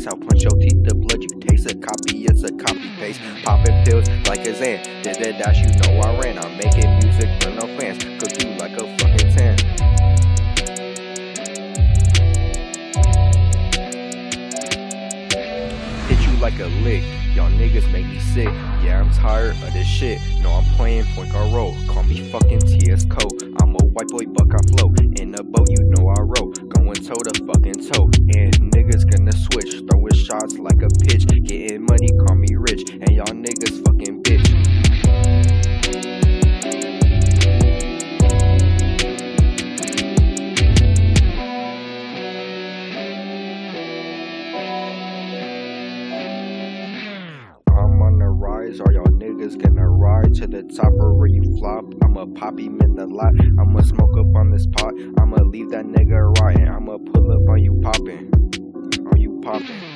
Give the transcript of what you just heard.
face. I'll punch your teeth, the blood you taste. A copy, it's a copy paste. Popping pills like a Xan. Did that dash, you know I ran. I'm making music for no fans. Cook you like a fucking 10. Hit you like a lick. Y'all niggas make me sick. Yeah, I'm tired of this shit. No, I'm playing point guard role. Call me fucking TS Cole. I'm a white boy, buck I flow. In the boat, you know I row. Going toe to fucking toe. And niggas gonna switch. Throwing shots like a pitch. Getting money, call me rich. And y'all niggas fucking bitch. Are y'all niggas gonna ride to the top or where you flop? I'ma pop him in the lot. I'ma smoke up on this pot. I'ma leave that nigga rotting. I'ma pull up on you popping. On you popping.